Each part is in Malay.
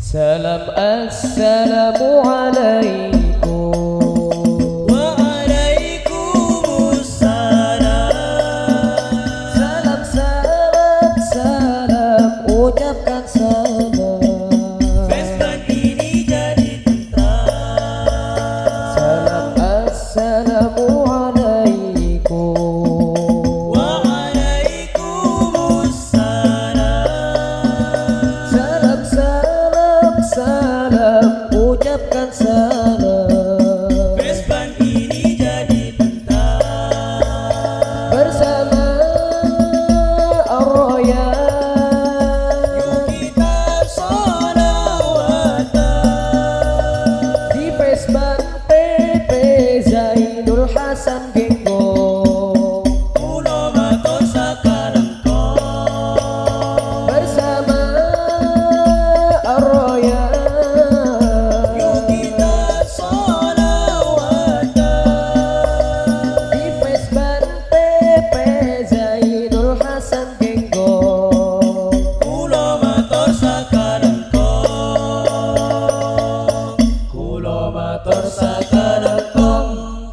Salam assalamu alaikum. Waalaikumsalam. Salam salam salam, ucapkan salam. Vespan ini jadi tentang. Salam assalamu alaikum. Waalaikumsalam. Salam salam salam, ucapkan salam. Vespan ini jadi tentang. Bersama Ar-Royan, Yuk kita sholawatan. di Vespan PP Zainul Hasan Genggo. Kulo matur sakarengkong. Bersama Ar-Royan, Yuk kita sholawatan. di Vespan PP Zainul Hasan Genggo. Kulo matur sakarengkong. Kulo matur sakarengkong.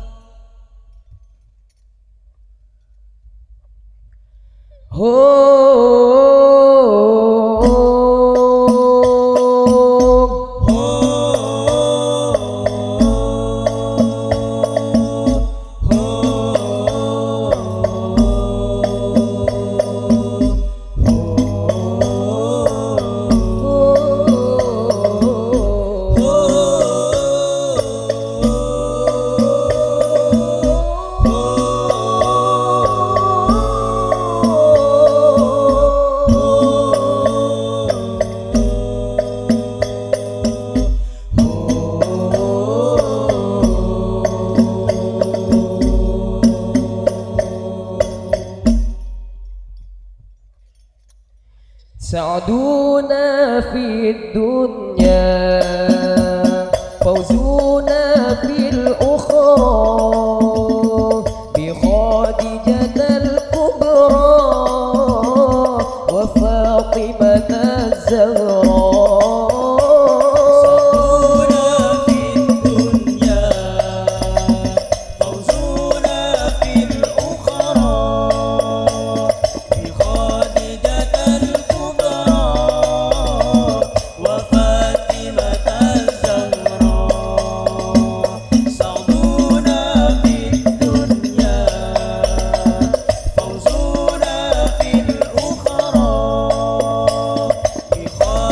سعدونا في الدنيا، فوزونا في الأخرى، بخادجة الكبرى وفاطمة الزهراء. صدونا في الدنيا، فوزونا في الأخرى، بخادجة الكبرى وفاطمة الزهراء. صدونا في الدنيا، فوزونا في الأخرى، بخادجة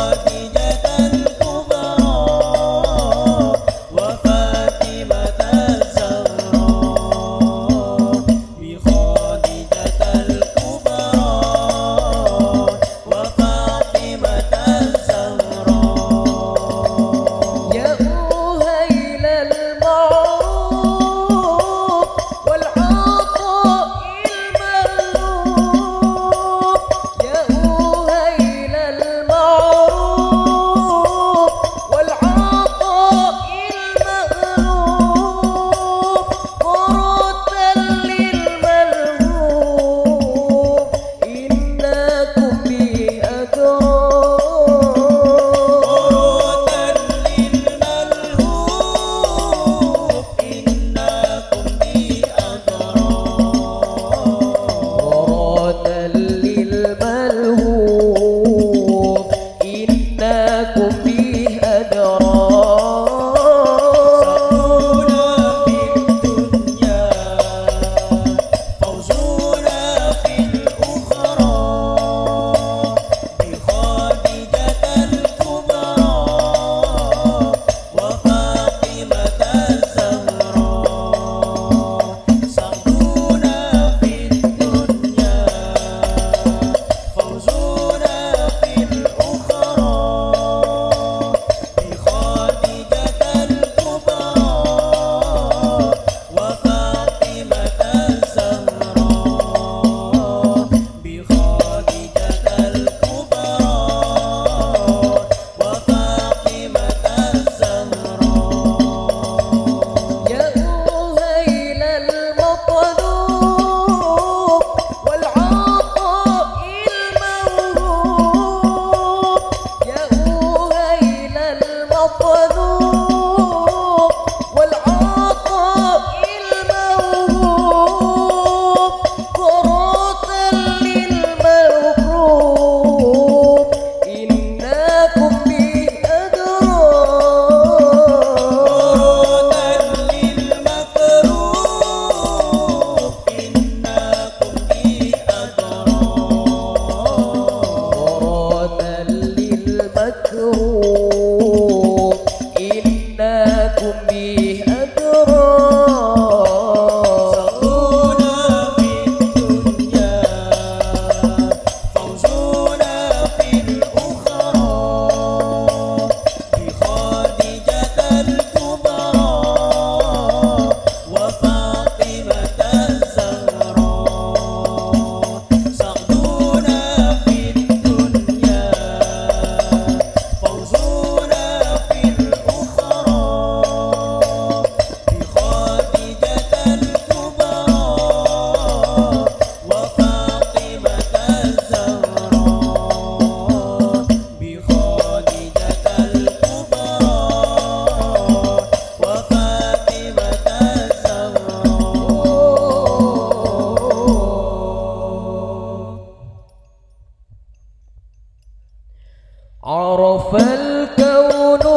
عرف الكون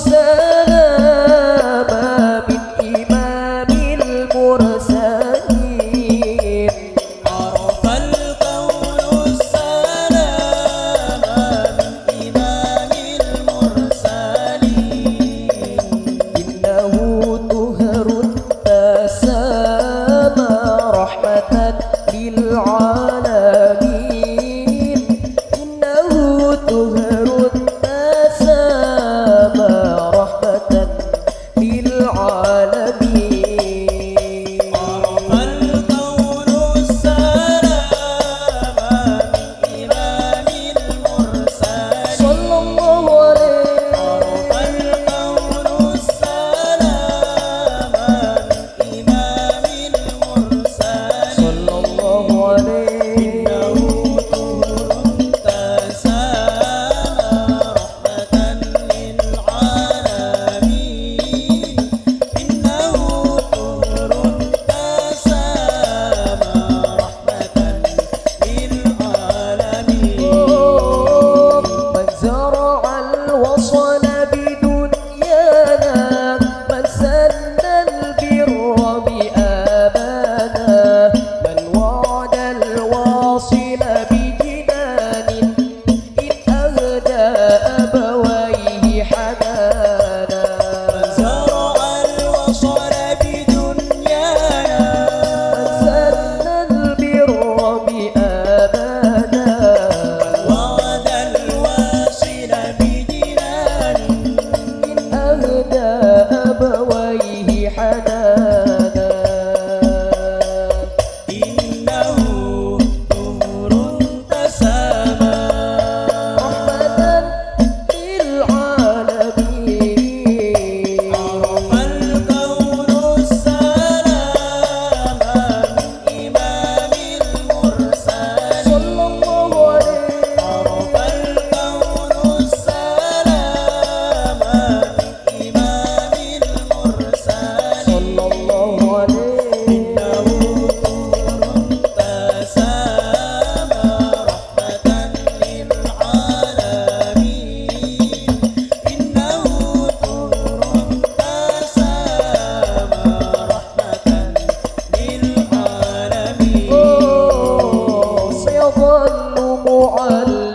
السلام من إمام المرسلين عرف الكون السلام من إمام المرسلين إنه طهر تسامى رحمة للعالمين إنه طهر تسامى رحمة للعالمين عرف الكون السلام من إمام المرسلين صلى الله عليه عرف الكون السلام من إمام المرسلين صلى الله عليه إنه طهر تسامى رحمة للعالمين إنه طهر تسامى رحمة للعالمين من زرع الوصل بدنيانا من سن البر بآبانا من وعد الواصل بجنان إن أهدى أبويه حنانا زرع الوصل بدنيانا سن البر بآبانا وعد الواصل بجنان إن أهدى أبويه حنانا إنه طهر تسامى رحمة للعالمين عرف الكون السلام من إمام المرسلين صلى الله عليه عرف الكون السلام من إمام المرسلين صلى الله عليه إنه طهر تسامى رحمة للعالمين إنه طهر تسامى رحمة للعالمين سيظل معلم